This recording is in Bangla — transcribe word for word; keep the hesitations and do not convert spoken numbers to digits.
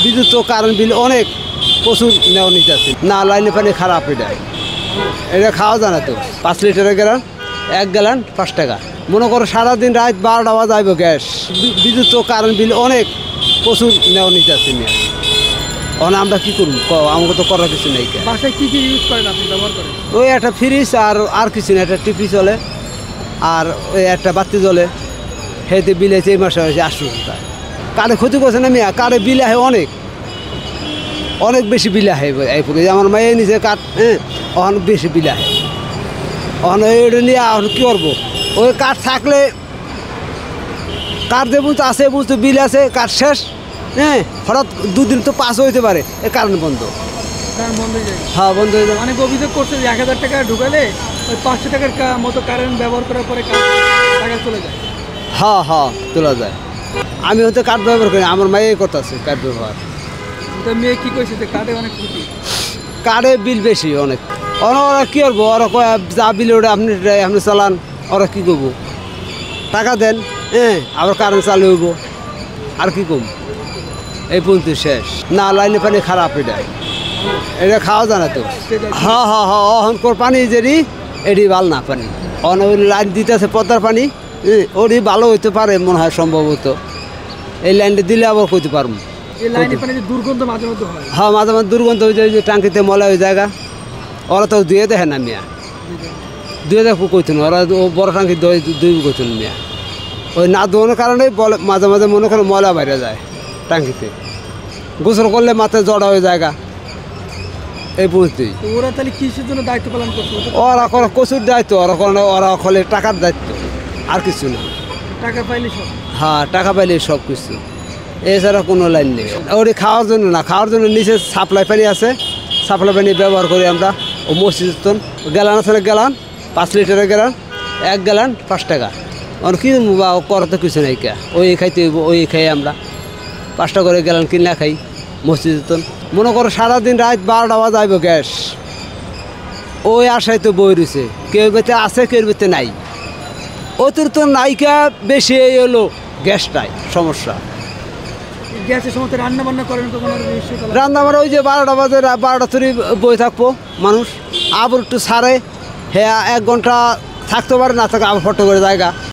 বিদ্যুৎ তো কারেন্ট বিল অনেক প্রচুর নেওয়া নিতে আছে না, লাইনের পানি খারাপ। এটা এটা খাওয়া যায় না তো। পাঁচ লিটারের গ্যালান এক গ্যালান পাঁচ টাকা। মনে করো সারাদিন রাত বারোটা বাজে আইব গ্যাস। বিদ্যুৎ তো কারেন্ট বিল অনেক প্রচুর নেওয়া নিতে আছে নিয়ে। এখন আমরা কী করব? আমাকে তো করার কিছু নেই। বাসায় কী কী ইউজ করেন আপনি, ব্যবহার করেন? ওই একটা ফ্রিজ আর আর কিছু না, একটা টিভি চলে আর ওই একটা বাতি জ্বলে। হেঁটে বিল আছে এই মাসে হয়েছে আটশো টাকা। কারে ক্ষতি করছে না মিয়া, কারে বিল আহে অনেক অনেক বেশি বিল আহে। এই আমার মায়ের নিচে কাঠ, হ্যাঁ ওখানে বেশি বিল আহে। ওখানে ওইটা নিয়ে এখন কী করবো? ওই কাঠ থাকলে কাঠ যে বুঝতে আছে, বুঝতে বিল আছে, কাঠ শেষ, হ্যাঁ হঠাৎ দুদিন তো পাস হইতে পারে, এ কারণ বন্ধ। কারেন্ট বন্ধ হয়ে যায়। হ্যাঁ বন্ধ হয়ে যাবে। অনেক অভিযোগ করছে যে এক হাজার টাকা ঢুকালে ওই পাঁচশো টাকার মতো কারেন্ট ব্যবহার করার পরে টাকা চলে যায়। হ্যাঁ হ্যাঁ তোলা যায়। আমি হয়তো কাঠ ব্যবহার করি, আমার মায়ের কথা আছে কাঠ ব্যবহার। তো মেয়ে কী কইছে যে কাঠে অনেক ক্ষতি, কাঠে বিল বেশি অনেক। ওরা ওরা কী করবো? ওরা যা বিল ওটা আপনি আপনি চালান, ওরা কী করবো? টাকা দেন, হ্যাঁ আবার কারেন্ট চালু হইব, আর কী করবো? এই পর্যন্ত শেষ না, লাইনের পানি খারাপ। এটা এটা খাওয়া যায় না তো। হ্যাঁ হ্যাঁ হ্যাঁ অহনকর পানি যেটি এটি ভালো না পানি। অন ওই লাইন দিতে আছে পদ্মার পানি, হ্যাঁ ওটি ভালো হইতে পারে মনে হয় সম্ভবত। এই লাইনটা দিলে আবার করতে পারবো। এই লাইনের পানি যে দুর্গন্ধ মাঝে মধ্যে হয়। হ্যাঁ মাঝে মাঝে দুর্গন্ধ হয়ে যায়, যে টাঙ্কিতে মলা হয়ে জায়গা। ওরা তো ধুয়ে দেখে না মিয়া, ধুয়ে দেখো কইতেন ওরা বড় টাঙ্কি দুই কইতেন মিয়া। ওই না ধোয়ানোর কারণে বলে মাঝে মাঝে মনে করে ময়লা বাইরে যায় টাঙ্কিতে। গোসল করলে মাথায় জড়া হয়ে জায়গা। এই বুঝতেই ওরা তাহলে কিসের জন্য দায়িত্ব পালন করছে? ওরা করে কচুর দায়িত্ব, ওরা করে ওরা হলে টাকার দায়িত্ব, আর কিছু না। টাকা পাইলে সব। হ্যাঁ টাকা পাইলে সব কিছু, এছাড়া কোনো লাইন নেই। ওটি খাওয়ার জন্য না, খাওয়ার জন্য নিচে সাপ্লাই পানি আছে, সাপ্লাই পানি ব্যবহার করি আমরা। ও মসজিদ গ্যালান আছে, গ্যালান পাঁচ লিটারের গ্যালান এক গ্যালান পাঁচ টাকা। আর কি করা তো কিছু নাই কে, ওই খাইতে হইব, ওই খাই আমরা পাঁচটা করে গ্যালান কিনে খাই মসজিদ। মনে করো সারাদিন রাত বারোটা বাজে আইব গ্যাস। ওই আশায় তো বই রয়েছে, কেউ বেতে আছে কেউ বেতে নাই। অতিরিক্ত নাইকা বেশি হলো গ্যাসটাই সমস্যা। গ্যাসের সমস্ত রান্না বান্না করেন তো? রান্না বান্না ওই যে বারোটা বাজে বারোটা তৈরি বই থাকবো মানুষ, আবার একটু সারে হ্যাঁ এক ঘন্টা থাকতে পারে, না থাকে আবার ফটো করে জায়গা।